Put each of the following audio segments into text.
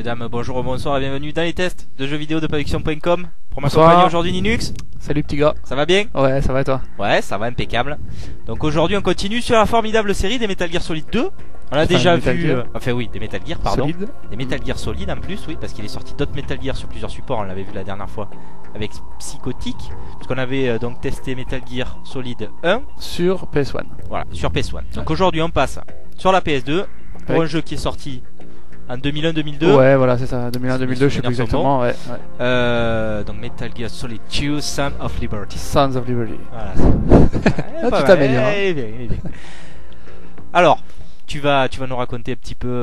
Messieurs, dames, bonjour, bonsoir et bienvenue dans les tests de jeux vidéo de production.com. Pour m'accompagner aujourd'hui Linux. Salut petit gars. Ça va bien? Ouais, ça va et toi? Ouais, ça va, impeccable. Donc aujourd'hui on continue sur la formidable série des Metal Gear Solid 2. On a déjà vu... Enfin oui, des Metal Gear, pardon. Solide. Des Metal Gear Solid en plus, oui, parce qu'il est sorti d'autres Metal Gear sur plusieurs supports, on l'avait vu la dernière fois avec Psychotic. Parce qu'on avait donc testé Metal Gear Solid 1 sur PS1. Voilà, sur PS1. Donc aujourd'hui on passe sur la PS2 pour un jeu qui est sorti en 2001-2002. Ouais, voilà, c'est ça, 2001-2002, je sais plus exactement. Ouais. Donc Metal Gear Solid 2, Sons of Liberty. Sons of Liberty. Voilà. Tu t'améliores. Alors, tu vas nous raconter un petit peu.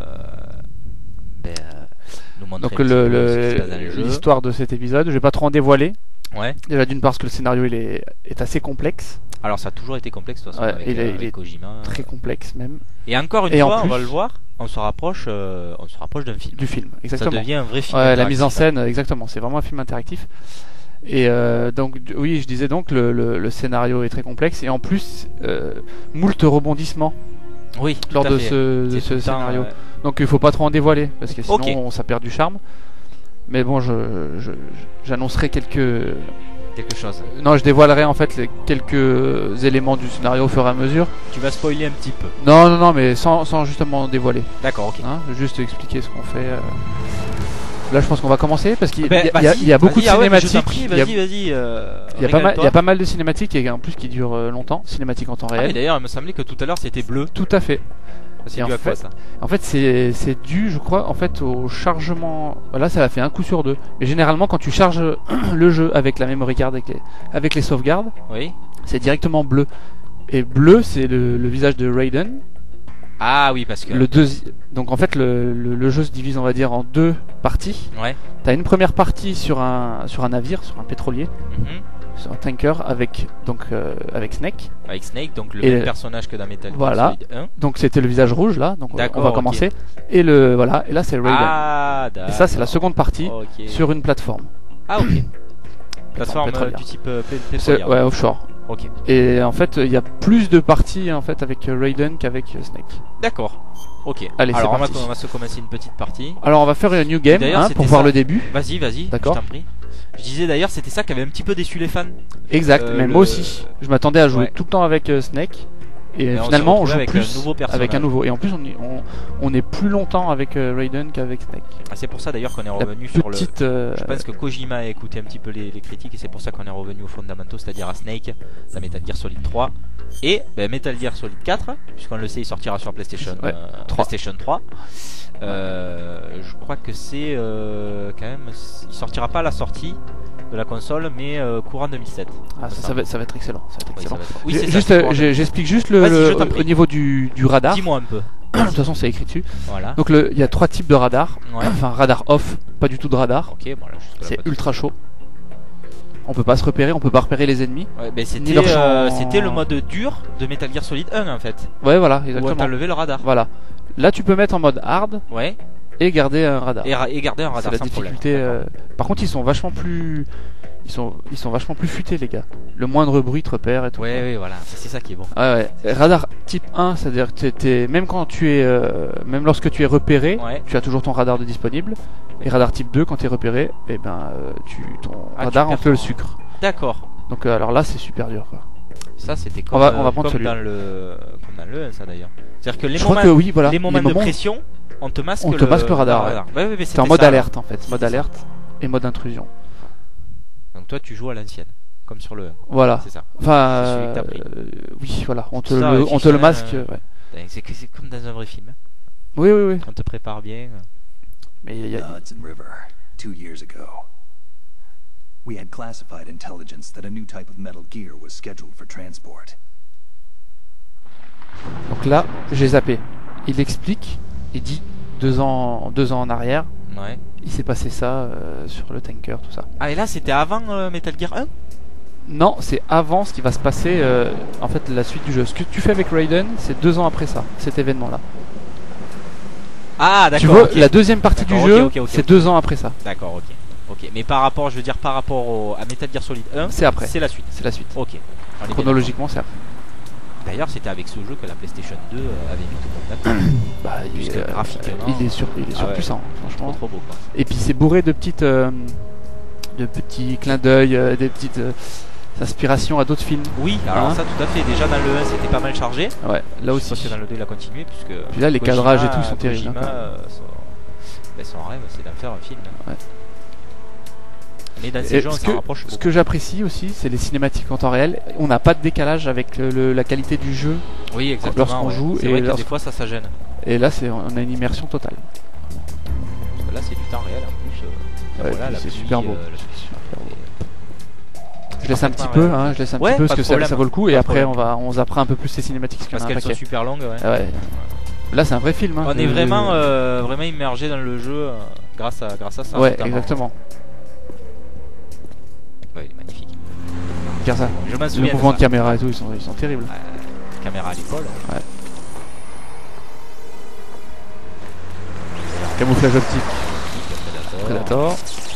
Nous montrer donc l'histoire de cet épisode. Je vais pas trop en dévoiler. Ouais. Déjà d'une part parce que le scénario il est assez complexe. Alors ça a toujours été complexe de toute façon, ouais, avec, il est Kojima. Très complexe même. Et encore une fois, on va le voir, on se rapproche d'un film. Du film, exactement. Ça devient un vrai film. Ouais, la mise en scène, exactement. C'est vraiment un film interactif. Et donc oui, je disais donc le scénario est très complexe et en plus moult rebondissements. Oui, lors de ce scénario. Donc il faut pas trop en dévoiler parce que sinon ça perd du charme. Mais bon, j'annoncerai quelque chose. Non, je dévoilerai en fait quelques éléments du scénario au fur et à mesure. Tu vas spoiler un petit peu. Non, mais sans justement dévoiler. D'accord, ok. Hein, juste expliquer ce qu'on fait. Là, je pense qu'on va commencer parce qu'il y a beaucoup de cinématiques. Vas-y. Il y a pas mal de cinématiques et en plus qui durent longtemps. Cinématiques en temps réel. Et d'ailleurs, il me semblait que tout à l'heure c'était bleu. Tout à fait. C'est dû à quoi ça? En fait, c'est dû, je crois, en fait, au chargement. Là, ça a fait un coup sur deux. Mais généralement, quand tu charges le jeu avec la memory card, avec les sauvegardes, oui, c'est directement bleu. Et bleu, c'est le visage de Raiden. Ah oui, parce que donc en fait, le jeu se divise, on va dire, en deux parties. Ouais. T'as une première partie sur un navire, sur un pétrolier. Sur un tanker avec Snake. Avec Snake, donc le même personnage que dans Metal Gear Solid 1. Donc c'était le visage rouge là, donc on va commencer. Et là c'est Raiden. Ah, et ça c'est la seconde partie sur une plateforme. Ah ok. Plateforme du type pétrolière. Ouais, offshore. Ok. Et en fait il y a plus de parties en fait avec Raiden qu'avec Snake. D'accord. Ok. Allez, alors on va se commencer une petite partie. Alors on va faire une new game pour voir le début. Vas-y. D'accord. Je t'en prie. Je disais d'ailleurs c'était ça qui avait un petit peu déçu les fans. Exact, mais moi aussi. Je m'attendais à jouer tout le temps avec Snake. Et finalement on joue plus avec un nouveau. Et en plus on est plus longtemps avec Raiden qu'avec Snake. Ah, c'est pour ça d'ailleurs qu'on est revenu sur Je pense que Kojima a écouté un petit peu les critiques et c'est pour ça qu'on est revenu aux fondamentaux, c'est-à-dire à Snake, à Metal Gear Solid 3 et Metal Gear Solid 4, puisqu'on le sait il sortira sur PlayStation 3. Je crois que c'est quand même, il sortira pas à la sortie de la console mais courant 2007. Ça va être excellent. Oui, j'explique juste au niveau du radar. Dis-moi un peu. De toute façon c'est écrit dessus. Voilà. Donc il y a trois types de radar. Enfin radar off, pas du tout de radar. C'est ultra chaud. On peut pas se repérer, on peut pas repérer les ennemis. C'était le mode dur de Metal Gear Solid 1 en fait. Ouais voilà, exactement. Où t'as levé le radar. Voilà. Là tu peux mettre en mode hard. Ouais. Et garder un radar. Et garder un radar sans difficulté. Par contre ils sont vachement plus futés les gars. Le moindre bruit te repère et tout. Ouais, voilà, c'est ça qui est bon. Ouais. Radar type 1, c'est-à-dire que même quand même lorsque tu es repéré, tu as toujours ton radar de disponible. Et radar type 2, quand tu es repéré, ton radar en fait le sucre. D'accord. Donc alors là c'est super dur quoi. Ça c'était comme, on va prendre comme dans le 1 ça d'ailleurs. C'est-à-dire que les moments de pression, on te masque le radar. C'est en mode alerte en fait, mode alerte et mode intrusion. Donc toi tu joues à l'ancienne, comme sur le 1. Voilà. C'est ça. Enfin, oui, voilà, on te le masque. Ouais. C'est comme dans un vrai film. Oui. On te prépare bien. Mais il y a. Hudson River, 2 years ago. We had classified intelligence that a new type of metal gear was scheduled for transport. Donc là, j'ai zappé. Il explique, il dit 2 ans en arrière. Ouais. Il s'est passé ça sur le tanker, tout ça. Ah et là c'était avant Metal Gear 1 ? Non, c'est avant ce qui va se passer, en fait la suite du jeu. Ce que tu fais avec Raiden, c'est 2 ans après ça, cet événement-là. Ah d'accord. Tu vois, la deuxième partie du jeu, c'est 2 ans après ça. D'accord, ok. Mais par rapport à Metal Gear Solid 1, c'est après. C'est la suite. C'est la suite. Ok. Chronologiquement, c'est après. D'ailleurs, c'était avec ce jeu que la PlayStation 2 avait mis tout le monde d'accord. Puisque graphiquement, il est surpuissant, franchement. Trop beau, quoi. Et puis c'est bourré de petits clins d'œil, des petites inspirations à d'autres films. Oui, alors ça tout à fait. Déjà dans le 1 c'était pas mal chargé. Ouais, là aussi. Parce que dans le 2 il a continué puisque. Puis là les cadrages et tout sont terribles. Son rêve c'est d'en faire un film. Ouais. Mais dans ces jeux on s'en rapproche. Ce que j'apprécie aussi, c'est les cinématiques en temps réel. On n'a pas de décalage avec la qualité du jeu. Oui, exactement. Lorsqu'on joue. C'est vrai que des fois ça gêne. Et là on a une immersion totale. Parce que là c'est du temps réel en plus. Voilà, c'est super beau. Je laisse un petit peu, je laisse un petit peu parce que ça vaut le coup. Et après on zappera un peu plus les cinématiques parce qu'elles sont super longues. Ouais. Là c'est un vrai film. On est vraiment immergé dans le jeu grâce à ça. Ouais, exactement. Ouais, il est magnifique. Regarde ça. Je m'en souviens. Le mouvement de caméra et tout, ils sont terribles. Caméra à l'épaule. Ouais. Camouflage optique. Predator.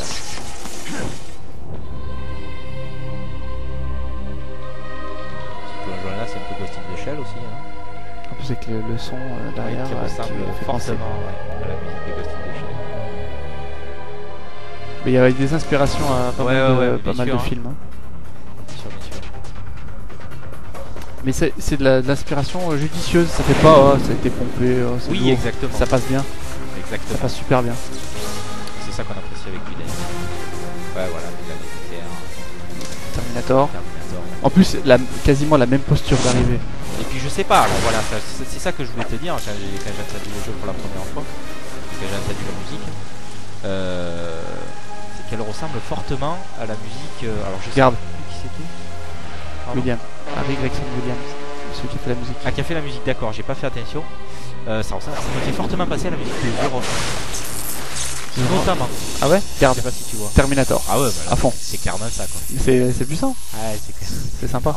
Là, c'est un peu Ghost in the Shell aussi. En plus, avec le son derrière, qui ressemble forcément à la musique de Ghost in the Shell. Mais il y a des inspirations à pas mal de films. Bien sûr. Mais c'est de l'inspiration judicieuse, ça fait pas ça a été pompé, oui, lourd. Exactement. Ça passe bien. Exactement. Ça passe super bien. C'est ça qu'on apprécie avec Villain. Ouais, voilà, Villain Terminator. En plus, quasiment la même posture d'arrivée. Et puis je sais pas, alors voilà, c'est ça que je voulais te dire quand j'ai entendu le jeu pour la première fois, quand j'ai entendu la musique. C'est qu'elle ressemble fortement à la musique. Alors je sais pas qui c'était. Williams. Harry Gregson Williams, celui qui fait la musique. Ah, qui a fait la musique, d'accord, j'ai pas fait attention. Ça me fait fortement passer à la musique de Zero. Notamment. Ah ouais? Garde. Je sais pas si tu vois. Terminator. Ah ouais, à fond. C'est clairement ça quoi. C'est puissant. Ouais, c'est clair. C'est sympa.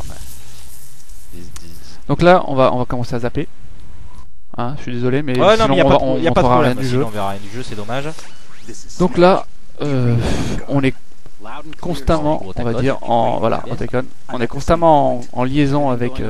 Donc là, on va commencer à zapper. Je suis désolé, mais sinon on y a pas de problème. Rien du jeu. On verra rien du jeu, c'est dommage. Donc là, on est constamment, on va dire, Otacon. On est constamment en liaison avec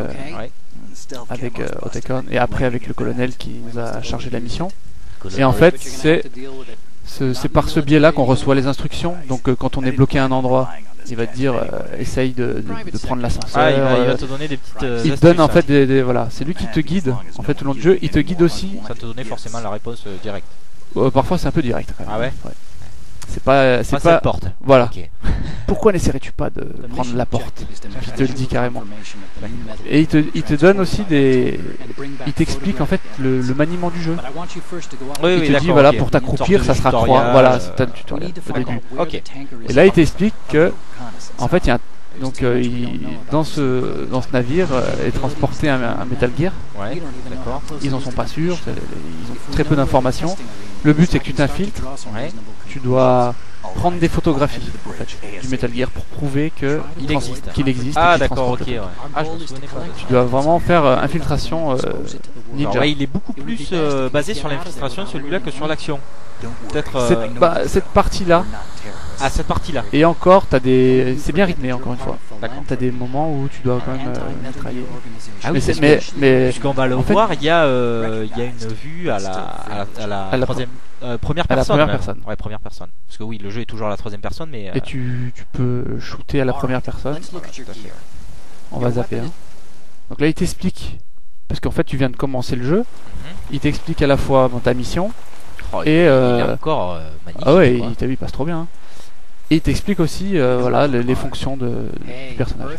Otacon et après avec le colonel qui nous a chargé de la mission. Et en fait, c'est par ce biais-là qu'on reçoit les instructions. Donc quand on est bloqué à un endroit, il va te dire essaye de prendre l'ascenseur. Il va te donner des petites il te donne en fait voilà, c'est lui qui te guide en fait tout le long du jeu. Il te guide aussi. Ça te donner forcément la réponse directe. Parfois c'est un peu direct quand même. Ah ouais. C'est pas cette porte. Voilà. Okay. Pourquoi n'essaierais-tu pas de prendre la porte? Il te le dit carrément. Et il te donne aussi il t'explique en fait le maniement du jeu. Oui, il te dit voilà, pour t'accroupir ça sera croix. Voilà, c'est un tutoriel au début. Ok. Et là il t'explique que en fait il y a dans ce navire est transporté un Metal Gear. Ouais, d'accord. Ils en sont pas sûrs, ils ont très peu d'informations. Le but c'est que tu t'infiltres. Tu dois prendre des photographies en fait, du Metal Gear pour prouver qu'il existe. Ah d'accord, ok. Ouais. Ah, je me souvenais pas. Tu dois vraiment faire infiltration ninja. Il est beaucoup plus basé sur l'infiltration celui-là que sur l'action. Peut-être cette partie-là. Ah, cette partie-là. Et encore, c'est bien rythmé encore une fois. D'accord. T'as des moments où tu dois quand même mitrailler. Ah oui, mais puisqu'on va le voir, il y a une vue à la troisième. Première personne. Ouais, première personne. Parce que oui, le jeu est toujours à la troisième personne, mais. Et tu peux shooter à la première personne. On va zapper. Donc là, il t'explique. Parce qu'en fait, tu viens de commencer le jeu. Il t'explique à la fois ta mission. Et il est encore magnifique. Ah ouais, il passe trop bien. Et il t'explique aussi les fonctions du personnage.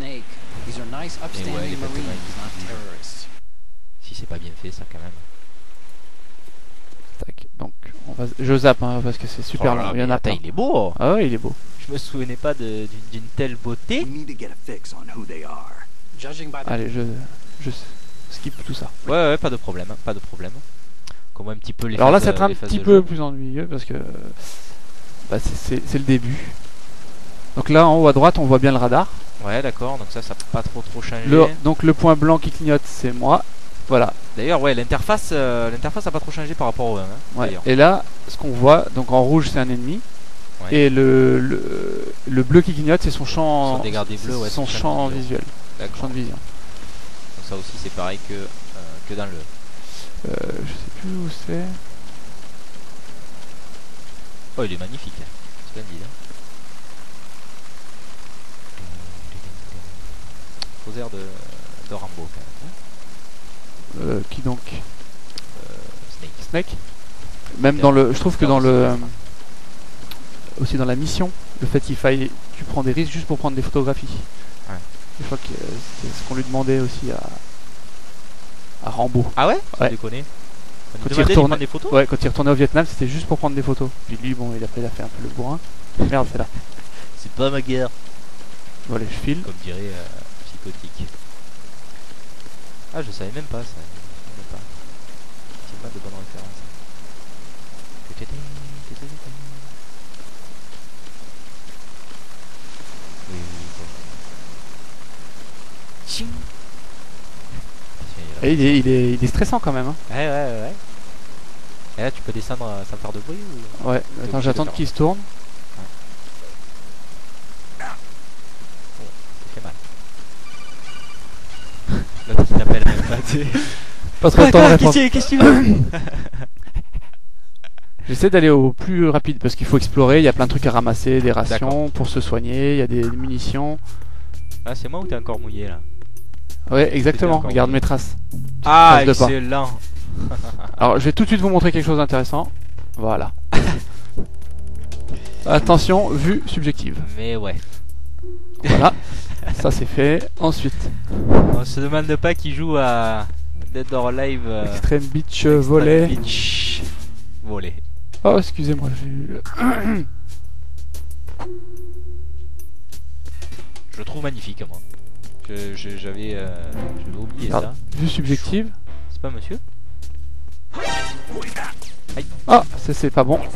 Si c'est pas bien fait, ça quand même. Tac. Donc je zappe parce que c'est super long. Il y en a pas. Il est beau. Ah ouais, il est beau. Je me souvenais pas d'une telle beauté. Allez, je skip tout ça. Ouais, pas de problème. Comme un petit peu les. Alors là, c'est un petit peu plus ennuyeux parce que c'est le début. Donc là, en haut à droite, on voit bien le radar. Ouais, d'accord. Donc ça n'a pas trop changé. Donc le point blanc qui clignote, c'est moi. Voilà. D'ailleurs, ouais, l'interface n'a pas trop changé par rapport au 1. Ouais. Et là, ce qu'on voit, donc en rouge, c'est un ennemi. Ouais. Et le bleu qui clignote, c'est son champ. Son champ visuel. Champ de vision. Donc ça aussi c'est pareil que dans le... je sais plus où c'est. Oh, il est magnifique, splendide. Aux airs de Rambo quand même. Qui donc? Snake. Snake. Même dans le, je trouve que dans le, aussi dans la mission, le fait qu'il faille, tu prends des risques juste pour prendre des photographies. Ouais. Je crois que c'est ce qu'on lui demandait aussi à Rambo. Ah ouais? Ouais. Tu déconnes. Quand il retournait des photos? Ouais, quand il retournait au Vietnam, c'était juste pour prendre des photos. Puis lui, bon, il a fait un peu le bourrin. Merde, c'est là. C'est pas ma guerre. Voilà, je file. Comme dirait Psychotique. Ah, je savais même pas ça. Je savais pas. C'est pas de bonnes références. Oui, bon. Ching. Et il est stressant quand même. Hein. Ouais. Et là, tu peux descendre sans faire de bruit ou... Ouais, attends, j'attends qu'il se tourne. Ça fait mal. L'autre qui t'appelle même pas, tu sais. Pas trop de temps de répondre. Qu'est-ce que tu veux? J'essaie d'aller au plus rapide parce qu'il faut explorer, il y a plein de trucs à ramasser, des rations pour se soigner, il y a des munitions. Ah, c'est moi ou t'es encore mouillé là? Ouais, exactement, regarde mes traces. Ah, excellent. Alors, je vais tout de suite vous montrer quelque chose d'intéressant. Voilà. Attention, vue subjective. Mais ouais. Voilà, ça c'est fait. Ensuite, on se demande pas qui joue à Dead or Alive. Extreme Beach Volley. Beach Volley. Oh, excusez-moi, j'ai eu... Je le trouve magnifique, moi. J'avais oublié ça. Vue subjective. C'est pas monsieur? Aïe. Ah, ça c'est pas bon.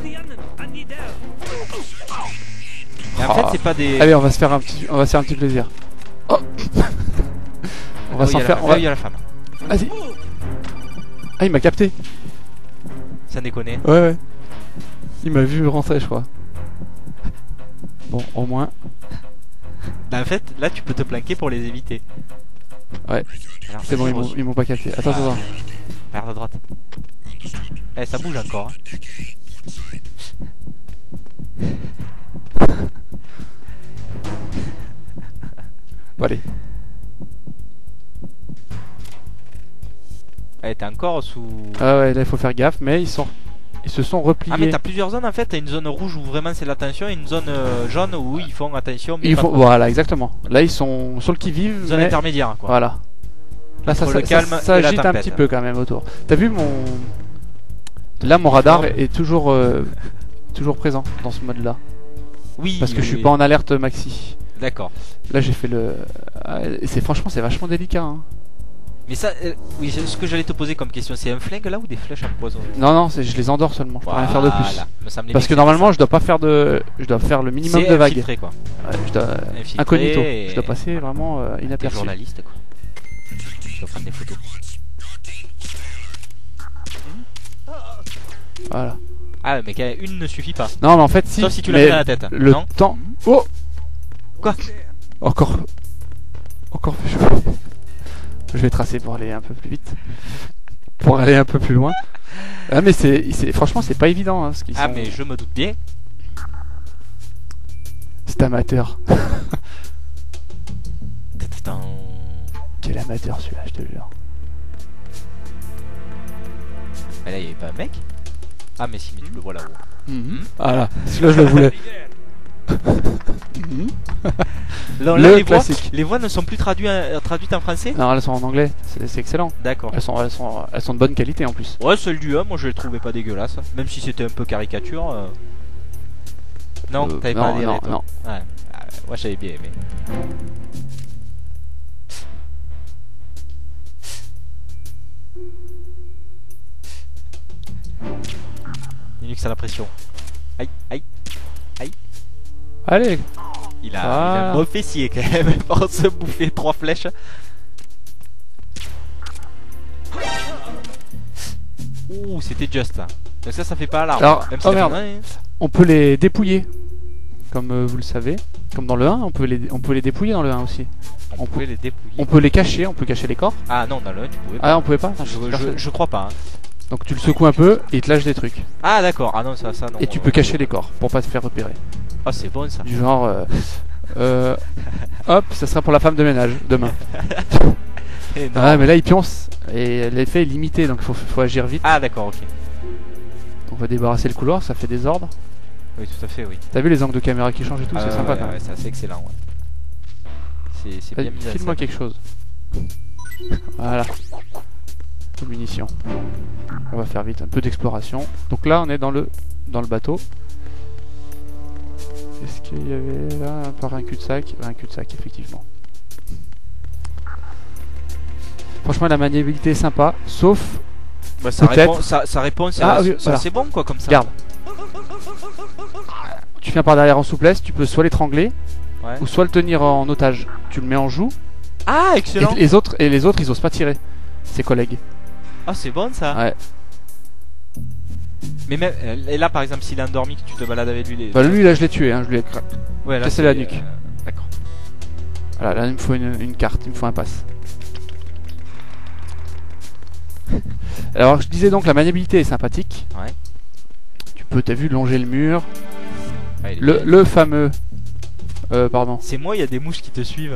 Mais en fait, c'est pas des... Allez, on va se faire un petit plaisir. Oh. On va s'en faire... Il y a la femme. Vas-y. Ah, il m'a capté. Ça déconne. Ouais. Il m'a vu rentrer, je crois. Bon, au moins. Bah, en fait, là, tu peux te planquer pour les éviter. Ouais. C'est bon, ils m'ont pas capté. Attends. Regarde à droite. Eh, ça bouge encore. Bon, allez. Eh, t'es encore sous... Ah ouais, là il faut faire gaffe, mais ils se sont repliés. Ah, mais t'as plusieurs zones en fait. T'as une zone rouge où vraiment c'est l'attention et une zone jaune où ils font attention. Mais voilà, exactement. Là ils sont sur le qui-vive. Zone intermédiaire, quoi. Voilà. Là ça agite un petit peu quand même autour. T'as vu mon... Là mon radar est toujours présent dans ce mode là. Oui. Parce que je suis pas en alerte maxi. D'accord. Là j'ai fait le... Franchement c'est vachement délicat. Hein. Mais ça, oui, ce que j'allais te poser comme question, c'est un flingue là ou des flèches empoisonnées? Non, je les endors seulement, je peux rien faire de plus. Parce que normalement je dois pas faire de... Je dois faire le minimum de vagues. Quoi. Ouais, je dois... Incognito, je dois passer vraiment inaperçu. T'es journaliste quoi. Je dois prendre des photos. Voilà. Ah mais une ne suffit pas. Non mais en fait si. Sauf si tu la mets à la tête. Le temps... Oh. Quoi? Encore fait chaud. Je vais tracer pour aller un peu plus vite. Pour aller un peu plus loin. Ah mais franchement c'est pas évident hein, ce qu'ils sont... mais je me doute bien. C'est amateur. Quel amateur celui-là, je te jure. Mais là il y avait pas un mec? Ah mais si, mais tu le vois là-haut. Voilà, celui-là je le voulais. Là, les voix ne sont plus traduites en français? Non, elles sont en anglais, c'est excellent. D'accord. Elles sont de bonne qualité en plus. Ouais, celle du 1, moi je les trouvais pas dégueulasses. Même si c'était un peu caricature. Non, t'avais pas adhéré, toi. Non. Ouais, moi j'avais bien aimé. Linux à la pression. Aïe. Allez. Il a un beau fessier quand même pour se bouffer 3 flèches. Ouh, c'était juste là. Donc ça fait pas alarme. Alors, même si merde. On peut les dépouiller. comme vous le savez. Comme dans le 1, on peut les dépouiller dans le 1 aussi. On pouvait les dépouiller. On peut les cacher, on peut cacher les corps. Ah non, dans le 1 tu pouvais pas. Ah on pouvait pas. Attends, je crois pas. Hein. Donc tu le secoues un peu et il te lâche des trucs. Ah d'accord, ah non ça non. Et tu peux cacher les corps pour pas te faire repérer. Ah c'est bon ça. Du genre hop, ça sera pour la femme de ménage demain. Ah mais là il pionce et l'effet est limité donc faut agir vite. Ah d'accord, ok. On va débarrasser le couloir, ça fait désordre. Oui tout à fait, oui. T'as vu les angles de caméra qui changent et tout, c'est sympa quand même. Ouais, c'est assez excellent, ouais. C'est bien mis. Filme-moi quelque chose. Voilà. Des munitions. On va faire vite, un peu d'exploration. Donc là on est dans le bateau. Est-ce qu'il y avait là un cul-de-sac? Un cul-de-sac effectivement. Franchement la maniabilité est sympa, sauf bah, ça répond, oui, voilà. C'est bon quoi comme ça. Regarde. Tu viens par derrière en souplesse, tu peux soit l'étrangler ou soit le tenir en otage. Tu le mets en joue. Ah excellent. Et les autres ils osent pas tirer. Ses collègues. Ah c'est bon ça. Ouais. Mais même, et là par exemple s'il est endormi que tu te balades avec lui Bah lui là je l'ai tué, hein, je lui ai cassé la nuque. D'accord. Voilà, là il me faut une carte, il me faut un pass. Alors je disais donc la maniabilité est sympathique. Ouais. Tu peux, t'as vu, longer le mur. Ouais, le fameux... pardon. C'est moi, il y a des mouches qui te suivent.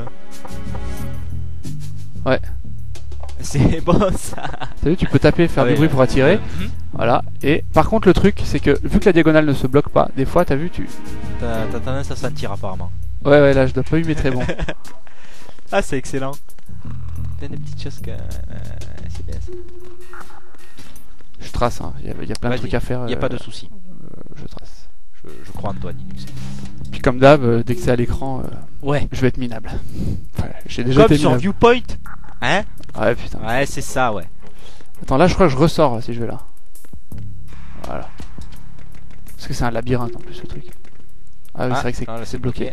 Ouais. C'est bon ça. T'as vu, tu peux taper, faire du bruit pour attirer. Voilà. Et par contre le truc c'est que vu que la diagonale ne se bloque pas, des fois t'as vu T'as tendance à sentir apparemment. Ouais là je dois pas humer très bon. Ah c'est excellent. Plein de petites choses que... c'est bien ça. Je trace, hein. Il y a plein de trucs à faire. Il n'y a pas de souci. Je trace. Je crois en toi, Linux. Puis comme d'hab, dès que c'est à l'écran, ouais, je vais être minable. Enfin, j'ai déjà comme été sur minable. Viewpoint. Hein? Ouais putain. Ouais c'est ça, ouais. Attends, là je crois que je ressors là, si je vais là. Voilà. Parce que c'est un labyrinthe en plus ce truc. Ah oui, c'est vrai que c'est bloqué.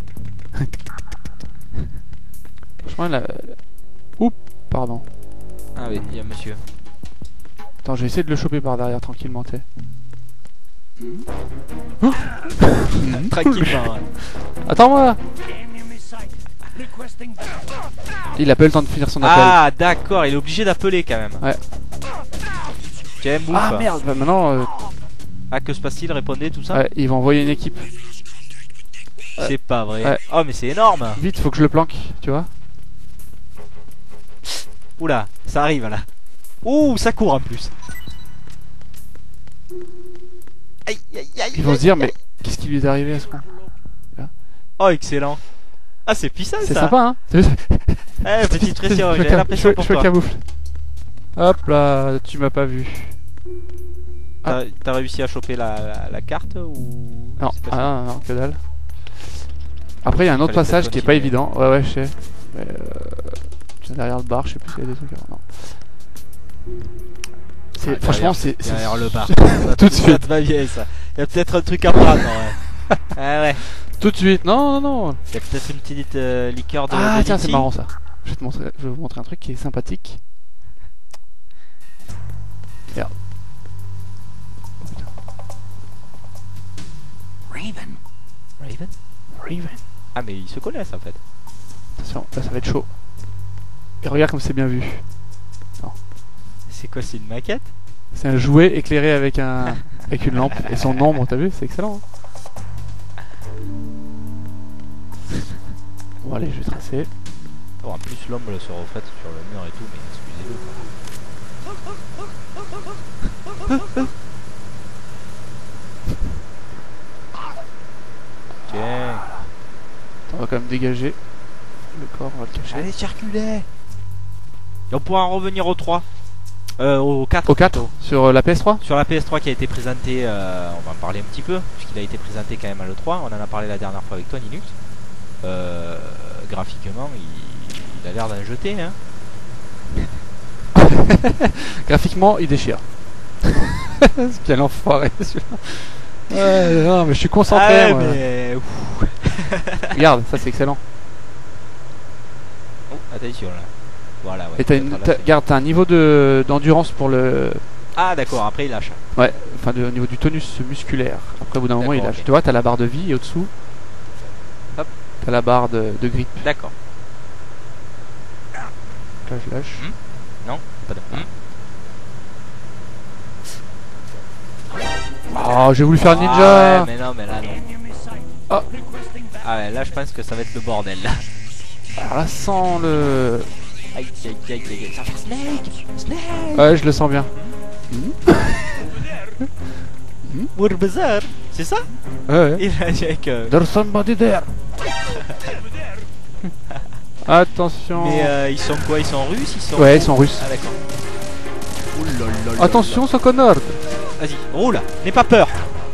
Franchement là... Oups, pardon. Ah oui, il y a monsieur. Attends, j'ai essayé de le choper par derrière tranquillement, t'es. Tranquillement, ouais. Attends-moi. Il a pas eu le temps de finir son appel. Ah d'accord, il est obligé d'appeler quand même. Ouais. Tiens, bouffe. Ah merde, bah maintenant... Ah que se passe-t-il? Répondez tout ça. Ouais, ils vont envoyer une équipe. C'est pas vrai. Ouais. Oh mais c'est énorme. Vite, faut que je le planque, tu vois. Oula, ça arrive là. Ouh, ça court en plus. Aïe, aïe, aïe. Ils vont se dire, mais qu'est-ce qui lui est arrivé à ce point? Oh, excellent. Ah, c'est puissant ça. C'est sympa, hein. Eh, petite pression, j'ai l'impression pour toi. Je camoufle. Hop là, tu m'as pas vu. T'as réussi à choper la carte ou... Non, non, que dalle. Après, il y a un autre passage qui est pas évident. Ouais, je sais. Mais derrière le bar, je sais plus s'il y a des trucs. Non. Franchement, c'est. Derrière le bar. Tout de suite. Ça te va bien ça. Il y a peut-être un truc à prendre, ouais. Ah ouais. Tout de suite. Non. Il y a peut-être une petite liqueur de. Ah tiens, c'est marrant ça. Je vais vous montrer un truc qui est sympathique. Regarde. Raven. Ah mais ils se connaissent en fait. Attention, là ça va être chaud. Et regarde comme c'est bien vu. Non. C'est quoi, c'est une maquette? C'est un jouet éclairé avec avec une lampe et son ombre, t'as vu? C'est excellent. Hein. Bon allez, je vais tracer. Oh, en plus l'ombre se reflète sur le mur et tout, mais excusez-le. Tiens. On va quand même dégager le corps, on va le cacher. Allez, circuler. Et on pourra en revenir au 3. Au 4. Au 4 sur la PS3. Sur la PS3 qui a été présenté, on va en parler un petit peu, puisqu'il a été présenté quand même à l'E3. On en a parlé la dernière fois avec toi, Linux. Graphiquement, il a l'air d'en jeter. Hein. Graphiquement, il déchire. C'est bien l'enfoiré celui-là. Ouais, non, mais je suis concentré. Ah ouais, mais... Regarde, ça c'est excellent. Oh, attention là. Voilà, ouais. Et regarde, t'as un niveau d'endurance pour le... Ah d'accord, après il lâche. Ouais, enfin au niveau du tonus musculaire. Après au bout d'un moment il lâche. Okay. Tu vois, t'as la barre de vie et au-dessous, T'as la barre de grip. D'accord. Là je lâche. Non, pas de. Oh, j'ai voulu faire ninja. Ah ouais, mais non, mais là non. Ah. Ah ouais, là je pense que ça va être le bordel là. Alors là, sans le... Aïe aïe aïe aïe, ça fait Snake. Snake. Ouais, je le sens bien. Wurbezer, c'est ça? Ouais. Il a dit avec. There's somebody there. Attention. Mais ils sont quoi? Ils sont russes? Ils sont... Ouais, ils sont russes. Ah d'accord. Attention, Sokonord. Vas-y, roule, n'aie pas peur.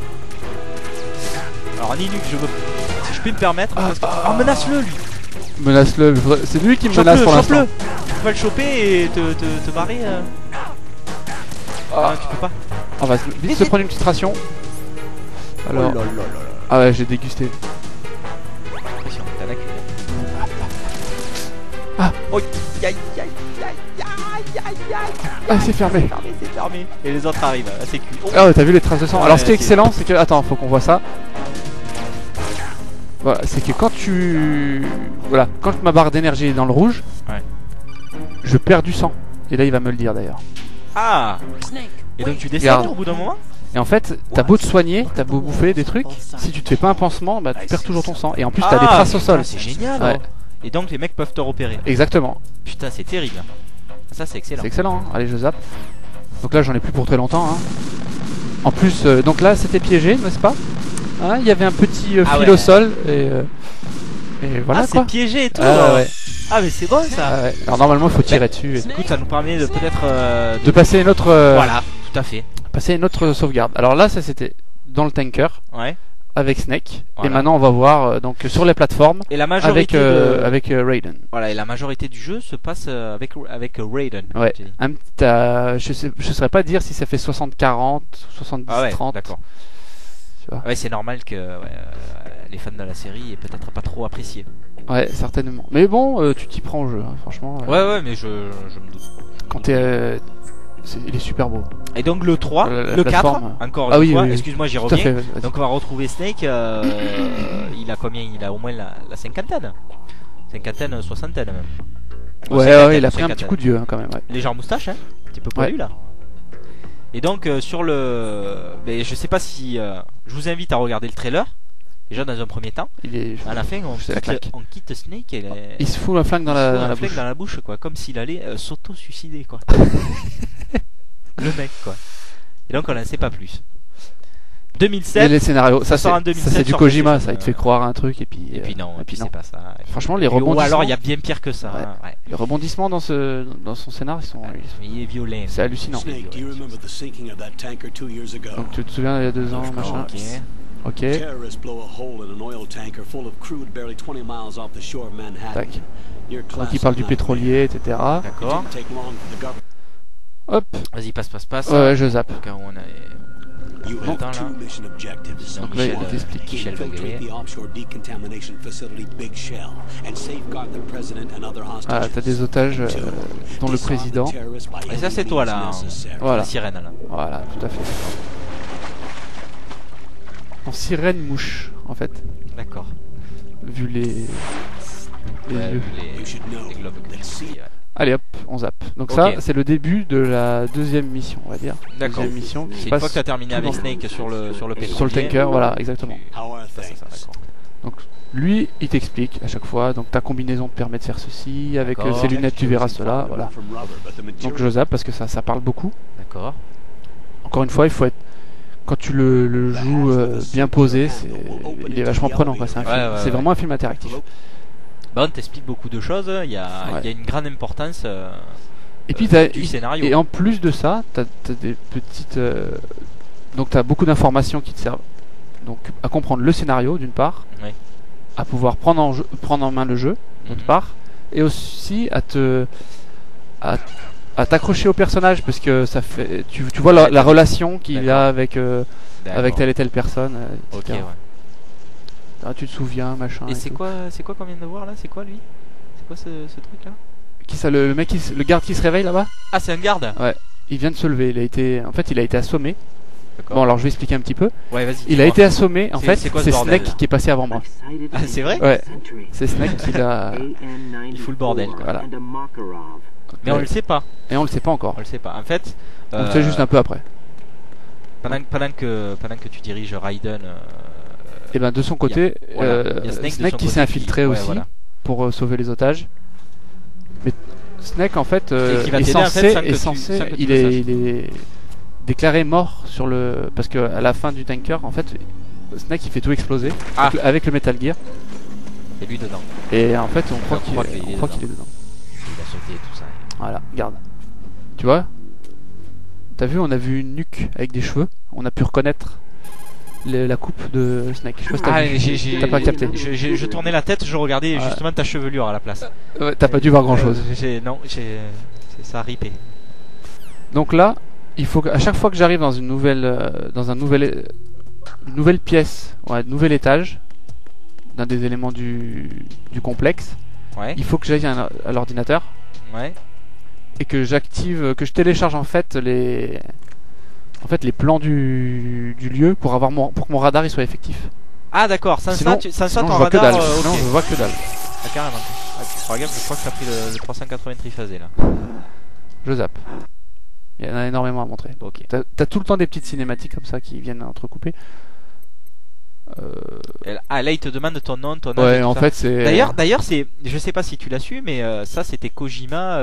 Alors Ninux, si je peux me permettre, oh, menace-le lui. Menace-le, c'est lui qui me menace pour l'instant. Tu vas le choper et te barrer. Ah, tu peux pas. On va vite se prendre une petite ration. Alors. Ah ouais, j'ai dégusté. Attention, t'as la cuve. Ah. Oh, aïe, aïe, ah, c'est fermé. C'est fermé. Et les autres arrivent, c'est cuit. Oh. Ah ouais, t'as vu les traces de sang. Ouais, alors ce qui est excellent, c'est que... Attends, faut qu'on voit ça. Voilà, c'est que quand tu... Voilà, quand ma barre d'énergie est dans le rouge, je perds du sang. Et là, il va me le dire d'ailleurs. Ah. Et donc tu descends au bout d'un moment. Et en fait, t'as beau te soigner, t'as beau bouffer des trucs, si tu te fais pas un pansement, bah tu perds toujours ton sang. Et en plus, t'as des traces au sol. C'est génial. Ouais. Et donc les mecs peuvent te repérer. Exactement. Putain, c'est terrible. Ça, c'est excellent. C'est excellent, hein. Allez, je zappe. Donc là, j'en ai plus pour très longtemps. Hein. En plus, donc là, c'était piégé, n'est-ce pas? Hein, il y avait un petit fil au sol et voilà. Ah, c'est piégé et tout. Ouais. Ah, mais c'est bon ça. Ouais. Alors normalement, il faut tirer dessus. Et... Écoute, ça nous permet de peut-être de passer une autre. Voilà, tout à fait. Passer une autre sauvegarde. Alors là, ça c'était dans le tanker. Ouais. Avec Snake. Voilà. Et maintenant, on va voir donc sur les plateformes. Et la majorité avec Raiden. Voilà, et la majorité du jeu se passe avec Raiden. Ouais. Je saurais pas dire si ça fait 60-40, 70-30. Ah ouais, d'accord. Ouais, c'est normal que les fans de la série aient peut-être pas trop apprécié. Ouais, certainement. Mais bon, tu t'y prends au jeu, hein, franchement. Ouais, mais je me doute. Quand il est super beau. Et donc le 3, le 4, encore une fois, excuse-moi, j'y reviens. Fait, donc on va retrouver Snake, il a combien? Il a au moins la cinquantaine. Cinquantaine, soixantaine même. Ouais, il a pris un petit coup de vieux hein, quand même. Ouais. Légère moustache, hein, un petit peu poilu là. Et donc sur le... Mais je sais pas si... je vous invite à regarder le trailer. Déjà dans un premier temps. À la fin, on quitte Snake et il se fout un flingue dans la bouche, quoi, comme s'il allait s'auto-suicider, quoi. Le mec, quoi. Et donc on n'en sait pas plus. 2007. Et les scénarios, ça c'est du Kojima, ça. Il te fait croire un truc et puis non, c'est pas ça. Franchement, les rebondissements. Ou alors il y a bien pire que ça. Ouais. Les rebondissements dans son scénar, il est violent. C'est hallucinant. Donc tu te souviens il y a 2 ans, machin. Ok. Tac. Donc il parle du pétrolier, etc. D'accord. Hop. Vas-y, passe. Ouais, je zappe. Car on a... Bon. Donc là, il t'explique. Michel va gagner. Ah, t'as des otages, dont le président. Et ça, c'est toi là. Voilà. La sirène là. Voilà, tout à fait. En sirène mouche, en fait. D'accord. Vu les yeux. Les globes. Allez hop, on zappe. Donc ça, c'est le début de la deuxième mission, on va dire. D'accord. Deuxième mission. C'est une fois que tu as terminé avec Snake sur le pétrolier. Sur le tanker, voilà, exactement. Ça, d'accord. Donc lui, il t'explique à chaque fois. Donc ta combinaison te permet de faire ceci. Avec ses lunettes, tu verras cela. Voilà. Donc je zappe parce que ça parle beaucoup. D'accord. Encore une fois, il faut être... Quand tu le joues bien posé, il est vachement prenant. C'est vraiment un film interactif. Bah, on t'explique beaucoup de choses, il y a une grande importance et puis du scénario. Et en plus de ça, t'as des petites... donc t'as beaucoup d'informations qui te servent donc, à comprendre le scénario d'une part, à pouvoir prendre en main le jeu d'autre part, et aussi à t'accrocher au personnage parce que ça fait... Tu vois la relation qu'il a avec telle et telle personne, etc. Ok, ouais. Ah, tu te souviens, machin. Et c'est quoi qu'on vient de voir là? C'est quoi lui? C'est quoi ce truc là? Qui ça, le mec le garde qui se réveille là-bas? Ah, c'est un garde? Ouais, il vient de se lever, il a été assommé. Bon, alors je vais expliquer un petit peu. Ouais, vas-y. Il a été assommé, en fait, c'est bordel, Snake qui est passé avant moi. Ah, c'est vrai? Ouais, c'est Snake qui l'a. Il fout le bordel, quoi. Voilà. Mais on le sait pas. Et on le sait pas encore. On le sait pas. En fait. On le sait juste un peu après. Pendant que tu diriges Raiden. Et ben de son côté, y a Snake qui s'est infiltré aussi pour sauver les otages. Mais Snake en fait il est déclaré mort sur le parce que à la fin du tanker en fait Snake il fait tout exploser avec le Metal Gear. Et lui dedans. Et en fait on croit qu'il est dedans. Il a sauté et tout ça. Voilà, regarde. Tu vois? T'as vu, on a vu une nuque avec des cheveux. On a pu reconnaître la coupe de Snake. Je sais pas si t'as pas capté. Je tournais la tête, je regardais justement ta chevelure à la place. Ouais, t'as pas dû voir grand chose. Non, ça a ripé. Donc là, il faut qu'à chaque fois que j'arrive dans une nouvelle pièce, un nouvel étage, d'un des éléments du complexe, il faut que j'aille à l'ordinateur. Ouais. Et que j'active, que je télécharge en fait les plans du lieu pour que mon radar il soit effectif. Ah d'accord, sans ça ton je vois radar. Que dalle. Sinon je vois que dalle. Ah carrément. Regarde, je crois que t'as pris le 380 triphasé là. Je zappe. Il y en a énormément à montrer. Ok. T'as tout le temps des petites cinématiques comme ça qui viennent entrecouper. Ah là il te demande ton nom, ton âge. Ouais, en fait c'est. D'ailleurs c'est, je sais pas si tu l'as su, mais ça c'était Kojima.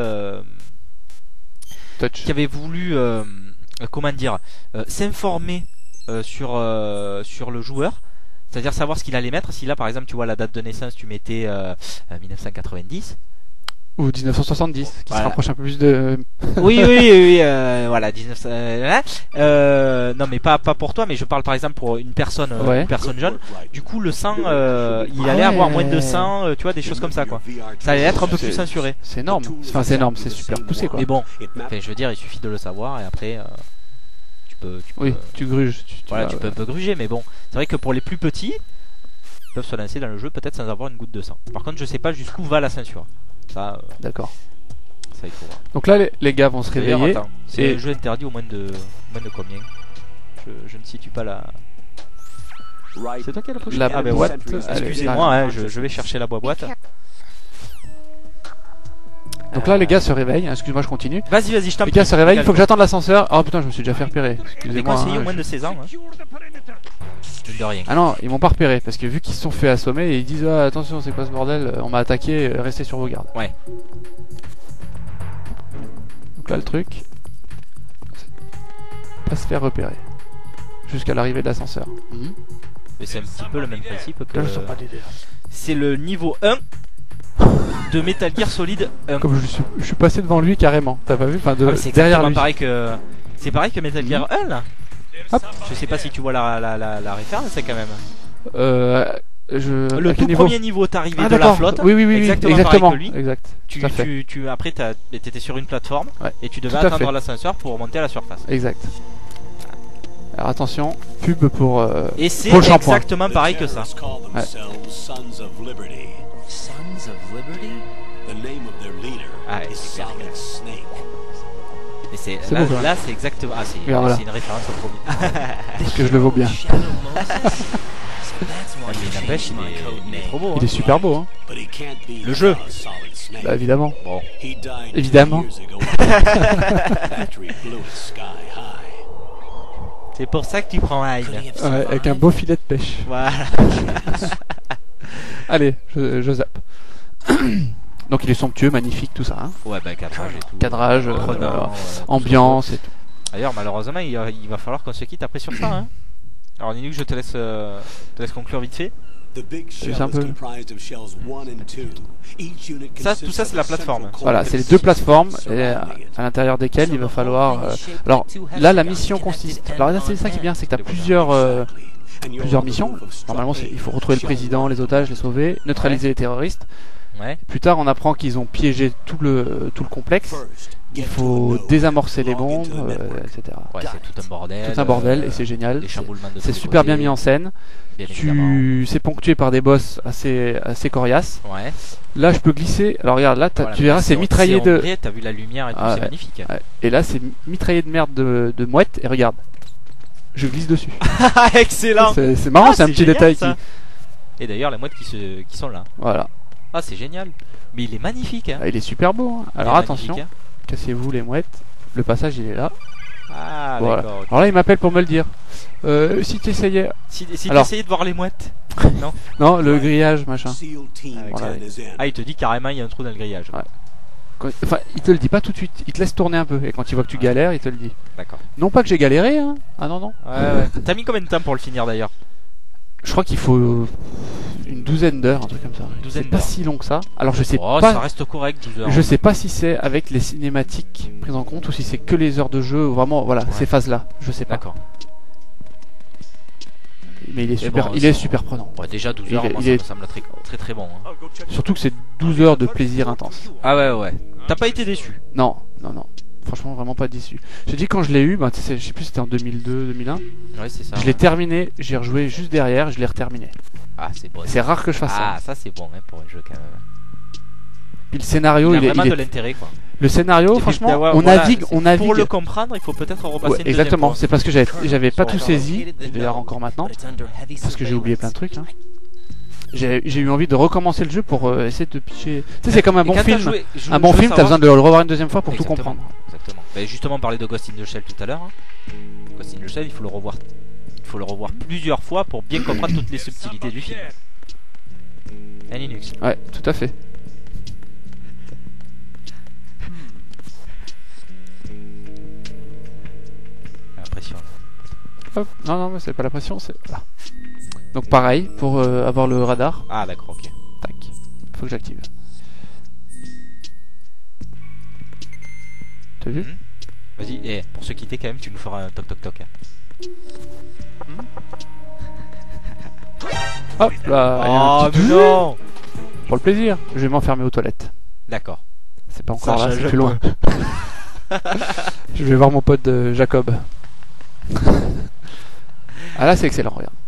Qui avait voulu comment dire s'informer sur le joueur, c'est-à-dire savoir ce qu'il allait mettre. Si là par exemple tu vois la date de naissance, tu mettais 1990 ou 1970 qui se rapproche un peu plus de oui voilà 19 non mais pas pour toi, mais je parle par exemple pour une personne jeune. Du coup le sang il allait avoir moins de sang, tu vois, des choses comme ça quoi. Ça allait être un peu plus censuré. C'est énorme. Enfin c'est énorme, c'est super poussé quoi. Mais bon, je veux dire, il suffit de le savoir et après tu gruges. Tu peux un peu gruger, mais bon, c'est vrai que pour les plus petits, ils peuvent se lancer dans le jeu peut-être sans avoir une goutte de sang. Par contre, je sais pas jusqu'où va la censure. Ça, d'accord. Ça il faut voir. Donc là les gars vont se réveiller. C'est un jeu interdit au moins de combien? Je ne situe pas la. C'est toi qui as la prochaine. La boîte. Excusez-moi, je vais chercher la boîte. Donc là les gars se réveillent. Excuse-moi, je continue. Vas-y, je t'en prie. Les gars se réveillent. Il faut que j'attende l'ascenseur. Oh putain, je me suis déjà fait repérer. Excusez-moi. Les conseillers au moins de 16 ans. De rien. Ah non, ils m'ont pas repéré parce que vu qu'ils se sont fait assommer et ils disent attention, c'est quoi ce bordel, on m'a attaqué, restez sur vos gardes. Ouais. Donc là le truc, c'est pas se faire repérer jusqu'à l'arrivée de l'ascenseur. Mais c'est un petit peu le même principe que. C'est le niveau 1 de Metal Gear Solid 1. Comme je suis passé devant lui carrément, t'as pas vu, enfin c'est derrière lui. C'est pareil que Metal Gear 1 là. Hop. Je sais pas si tu vois la référence quand même. Le tout premier niveau, t'arrivais de la flotte. Oui, exactement. Pareil que lui. Exact. Après t'étais sur une plateforme et tu devais attendre l'ascenseur pour monter à la surface. Exact. Alors attention, pub pour et c'est pour le shampoing. Exactement pareil que ça. Ouais. Ah, c'est clair. Et c'est là c'est exactement. Ah, c'est une référence au premier. Parce que je le vaux bien. Mais n'empêche, il est trop beau. Il est super beau, hein. Le jeu. Bah évidemment. Bon. Évidemment. C'est pour ça que tu prends Hyde. Ouais, avec un beau filet de pêche. Voilà. Allez, je zappe. Donc il est somptueux, magnifique, tout ça. Hein. Ouais, bah cadrage et tout. Cadrage, ambiance et tout. D'ailleurs, malheureusement, il va falloir qu'on se quitte après sur ça. Hein. Alors, Ninu, je te laisse conclure vite fait. C'est un peu. Tout ça, c'est la plateforme. Voilà, c'est les deux plateformes à l'intérieur desquelles il va falloir. Alors là, la mission consiste. Alors là, c'est ça qui est bien, c'est que tu as plusieurs missions. Normalement, il faut retrouver le président, les otages, les sauver, neutraliser les terroristes. Ouais. Plus tard, on apprend qu'ils ont piégé tout le complexe. Il faut désamorcer les bombes, etc. Ouais, c'est tout un bordel. Tout un bordel et c'est génial. C'est super bien mis en scène. C'est ponctué par des boss assez coriaces. Ouais. Là, je peux glisser. Alors regarde, là, tu verras, c'est mitraillé de. T'as vu la lumière et tout, c'est magnifique. Ouais. Et là, c'est mitraillé de merde de mouettes. Et regarde, je glisse dessus. Excellent. C'est marrant, c'est un petit détail qui... Et d'ailleurs les mouettes qui sont là. Voilà. Ah c'est génial. Mais il est magnifique hein. Il est super beau hein. Alors attention, cassez-vous les mouettes. Le passage il est là. Ah voilà. d'accord. Okay. Alors là il m'appelle pour me le dire. Si tu essayais... Si t'essayais de voir les mouettes. Non. Non, le grillage machin. Voilà. Ah il te dit carrément il y a un trou dans le grillage. Ouais. Enfin, il te le dit pas tout de suite, il te laisse tourner un peu. Et quand il voit que tu galères, il te le dit. D'accord. Non pas que j'ai galéré hein. Ah non. Ouais. T'as mis combien de temps pour le finir d'ailleurs? Je crois qu'il faut une douzaine d'heures, un truc comme ça. C'est pas si long que ça. Alors je sais pas. Ça reste correct 12 heures. Je sais pas si c'est avec les cinématiques prises en compte ou si c'est que les heures de jeu. Vraiment, voilà, ces phases-là. Je sais pas. D'accord. Mais il est super, il est super prenant. Ouais, déjà 12 heures, moi, ça me semble très bon. Hein. Surtout que c'est 12 heures de plaisir intense. Ah ouais. T'as pas été déçu? Non. Franchement, vraiment pas déçu. J'ai dit quand je l'ai eu, je sais plus si c'était en 2002, 2001. Ouais, c'est ça. Je l'ai terminé, j'ai rejoué juste derrière, je l'ai reterminé. Ah, c'est bon. C'est rare que je fasse ça. Ah, ça c'est bon hein, pour un jeu quand même. Puis le scénario, il a vraiment de l'intérêt quoi. Le scénario, franchement, on navigue. Pour le comprendre, il faut peut-être repasser une exactement, c'est parce que j'avais pas tout saisi, d'ailleurs encore maintenant, parce que j'ai oublié plein de trucs. Hein. J'ai eu envie de recommencer le jeu pour essayer de pitcher. Tu sais, c'est comme un bon film. Un bon film, t'as besoin de le revoir une deuxième fois pour tout comprendre. Exactement. Justement, on parlait de Ghost in the Shell tout à l'heure. Hein. Ghost in the Shell, il faut le revoir plusieurs fois pour bien comprendre toutes les subtilités du film. Un Linux. Ouais, tout à fait. Pression. Hop. Non, mais c'est pas la pression, c'est là. Donc pareil pour avoir le radar. Ah d'accord, ok. Tac. Faut que j'active. T'as vu? Vas-y, pour se quitter quand même, tu nous feras un toc toc toc. Hop là. Oh mais non. Pour le plaisir, je vais m'enfermer aux toilettes. D'accord. C'est pas encore là, c'est plus loin. Je vais voir mon pote Jacob. Ah là c'est excellent, regarde.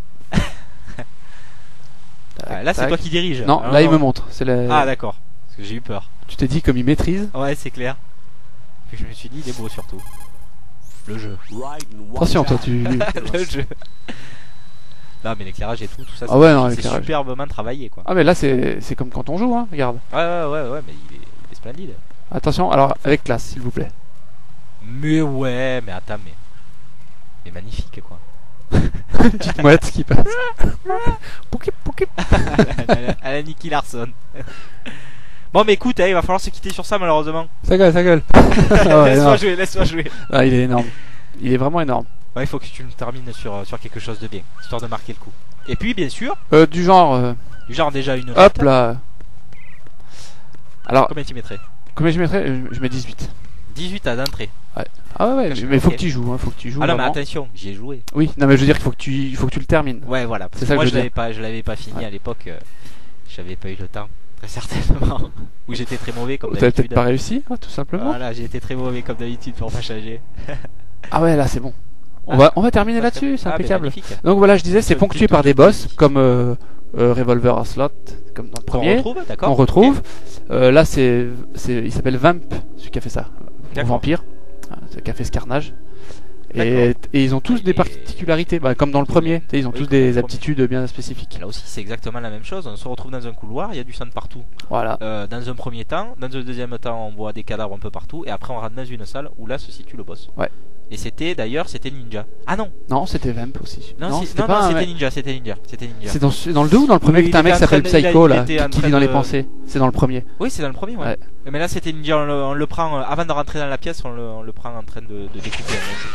Là c'est toi qui dirige. Non, là il me montre. Ah d'accord, parce que j'ai eu peur. Tu t'es dit comme il maîtrise. Ouais c'est clair. Puis je me suis dit il est beau surtout. Le jeu. Attention toi tu... Le jeu. Non mais l'éclairage et tout ça c'est superbement travaillé quoi. Ah mais là c'est comme quand on joue hein, regarde. Ouais mais il est splendide. Attention, alors avec classe s'il vous plaît. Mais ouais, mais attends mais... C'est magnifique quoi. Une petite mouette qui passe. Poukip. À la Nicky Larson. Bon mais écoute, il va falloir se quitter sur ça malheureusement. Ça gueule. Laisse-moi jouer. Ah il est énorme. Il est vraiment énorme. Ouais, il faut que tu me termines sur quelque chose de bien, histoire de marquer le coup. Et puis bien sûr... Du genre déjà une note. Hop là. Alors... Combien tu mettrais? Combien je mettrais? Je mets 18. 18 à d'entrée. Ouais. Ah ouais, mais faut que tu joues, hein, faut que tu joues. Ah non, vraiment. mais attention, j'y ai joué. Oui, non mais je veux dire qu'il faut que tu le termines. Ouais, voilà. Parce que moi je l'avais pas fini à l'époque. J'avais pas eu le temps, très certainement. Ou j'étais très mauvais comme d'habitude. T'avais peut-être pas réussi, hein, tout simplement. Voilà, j'ai été très mauvais comme d'habitude pour pas changer. Ah ouais, là c'est bon. On va terminer là-dessus, c'est impeccable. Donc voilà, je disais, c'est ponctué par des boss comme Revolver Ocelot, comme dans le premier. On retrouve. Là, il s'appelle Vamp, celui qui a fait ça. Vampire, qui a fait ce carnage. Et ils ont tous des particularités, comme dans le premier. Ils ont tous des aptitudes bien spécifiques. Là aussi, c'est exactement la même chose. On se retrouve dans un couloir, il y a du sang partout. Voilà. Dans un premier temps, dans un deuxième temps, on voit des cadavres un peu partout. Et après, on rentre dans une salle où là se situe le boss. Ouais. Et c'était Ninja. Ah non. Non, c'était Vamp aussi. Non, c'était Ninja. C'est dans le 2 ou dans le premier que t'as un mec qui s'appelle Psycho là, qui lit dans les pensées. C'est dans le premier. Oui, c'est dans le premier, ouais. Mais là, c'était Ninja. On le prend avant de rentrer dans la pièce, on le prend en train de découper.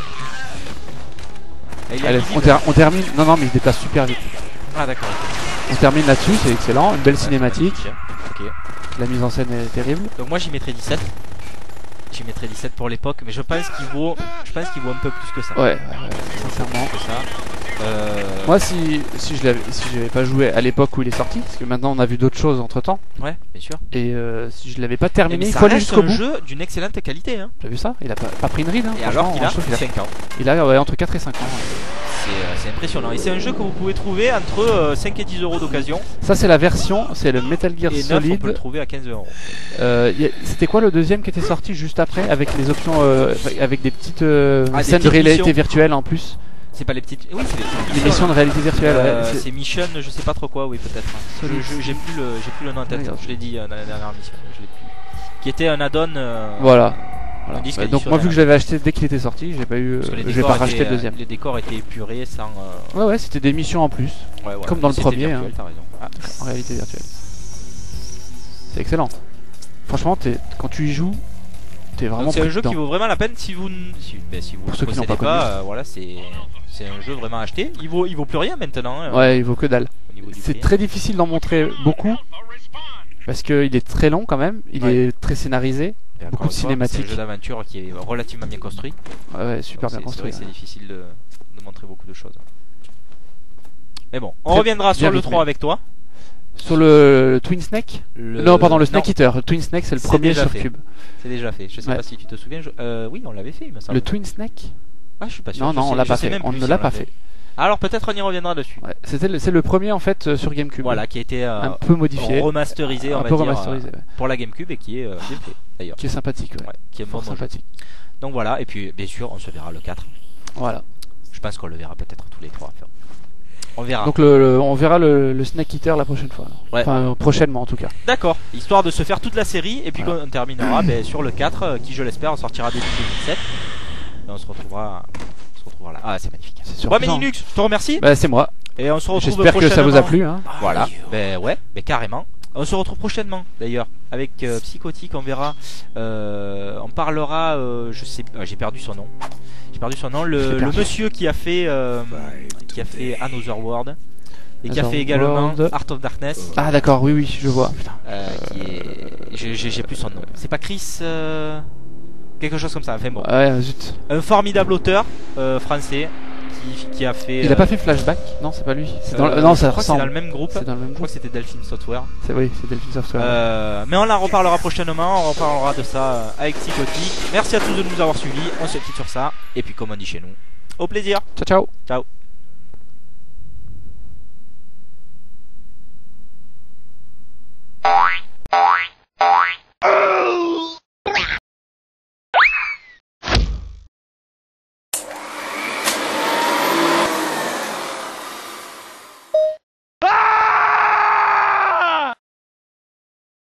Allez, on termine. Non, mais il se déplace super vite. Ah d'accord. On termine là-dessus, c'est excellent. Une belle cinématique. Ok. La mise en scène est terrible. Donc moi j'y mettrais 17. J'y mettrais 17 pour l'époque, mais je pense qu'il vaut un peu plus que ça. Ouais, sincèrement. Moi, si j'avais pas joué à l'époque où il est sorti, parce que maintenant on a vu d'autres choses entre temps. Ouais, bien sûr. Et si je l'avais pas terminé, il faut aller jusqu'au bout. C'est un jeu d'une excellente qualité. Hein. T'as vu ça? Il a pas pris une ride. Hein, et alors qu'il a 5 ans. Il a entre 4 et 5 ans. C'est impressionnant. Et c'est un jeu que vous pouvez trouver entre 5 et 10 euros d'occasion. Ça, c'est la version, c'est le Metal Gear Solid. On peut le trouver à 15 euros. C'était quoi le deuxième qui était sorti juste après avec les options, avec des petites scènes de réalité virtuelle en plus? C'est pas les petites. Oui, c'est les missions de réalité virtuelle. C'est Mission, je sais pas trop quoi, oui, peut-être. J'ai plus le nom en tête. Je l'ai dit dans la dernière mission. Je l'ai plus. Qui était un add-on. Voilà. Bah, donc moi vu que je l'avais acheté dès qu'il était sorti, j'ai pas racheté le deuxième. Les décors étaient épurés sans. Ouais, c'était des missions en plus. Ouais, voilà. Comme dans le premier. Virtuel, t'as raison. En réalité virtuelle. C'est excellent. Franchement, quand tu y joues, t'es vraiment. C'est un jeu qui vaut vraiment la peine si vous ne possédez pas. Voilà, c'est un jeu vraiment acheté. Il vaut plus rien maintenant. Ouais, il vaut que dalle. C'est très difficile d'en montrer beaucoup parce qu'il est très long quand même. Il est très scénarisé. Beaucoup de cinématiques. C'est un jeu d'aventure qui est relativement bien construit. Ouais, super bien construit. C'est difficile de montrer beaucoup de choses. Mais bon, on reviendra sur le 3 avec toi. Sur le Twin Snake Non, pardon, le Snake Eater. Le Twin Snake, c'est le premier sur Cube. C'est déjà fait. Je sais pas si tu te souviens. Oui, on l'avait fait, il me semble. Le Twin Snake Ah, je suis pas sûr. Non, on l'a pas fait. On ne l'a pas fait. Alors peut-être on y reviendra dessus. Ouais, c'est le premier en fait sur GameCube. Voilà, qui a été un peu modifié, remasterisé, un peu remasterisé pour la GameCube et qui est bien fait d'ailleurs. Qui est sympathique, qui est fort sympathique. Donc voilà, et puis bien sûr on se verra le 4. Voilà. Je pense qu'on le verra peut-être tous les trois. On verra. Donc on verra le Snake Eater la prochaine fois. Ouais. Enfin prochainement en tout cas. D'accord. Histoire de se faire toute la série et puis on terminera sur le 4 qui je l'espère on sortira début 2017. Et on se retrouvera là. Ah c'est magnifique. Ouais mais Linux, je te remercie. Bah c'est moi. Et on se retrouve J'espère que ça vous a plu hein. Voilà. Ouais, mais carrément. On se retrouve prochainement d'ailleurs avec Psychotic, on verra, on parlera, je sais, j'ai perdu son nom. Le monsieur qui a fait Another World et qui a fait également Art of Darkness. Ah d'accord, oui, je vois. J'ai plus son nom. C'est pas Chris, quelque chose comme ça. Enfin bon. Ouais, zut. Un formidable auteur français. Qui a fait. Il a pas fait Flashback? Non, c'est pas lui. Non, ça ressemble. C'est dans le même groupe. Je crois que c'était Delphine Software. Oui, c'est Delphine Software. Mais on la reparlera prochainement. On reparlera de ça avec Psychotic. Merci à tous de nous avoir suivis. On se quitte sur ça. Et puis, comme on dit chez nous, au plaisir. Ciao. Ciao.